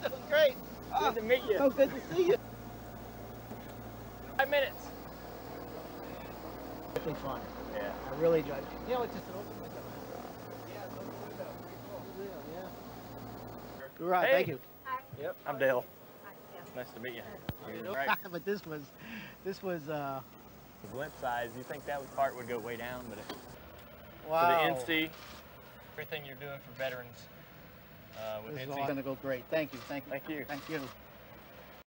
Doing great. Good to meet you. Oh, good to see you. 5 minutes. It's really fun. Yeah. I really enjoy it. You know, it's just an open window. Yeah, it's an open window. Pretty cool. Yeah. Right, Hey. thank you. Hi. Yep, I'm Dale. Hi, yeah. Nice to meet you. Right. Right. But this was The blimp size, you think that part would go way down, but it, wow. for the NC, everything you're doing for veterans with This is NC. all gonna go great. Thank you, thank you. Thank you. Thank you.